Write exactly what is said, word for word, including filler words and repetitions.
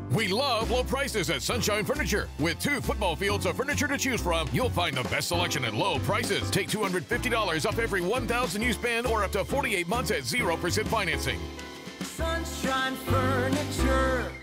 We love low prices at Sunshine Furniture. With two football fields of furniture to choose from, you'll find the best selection at low prices. Take two hundred fifty dollars off every one thousand dollars you spend or up to forty-eight months at zero percent financing. Sunshine Furniture.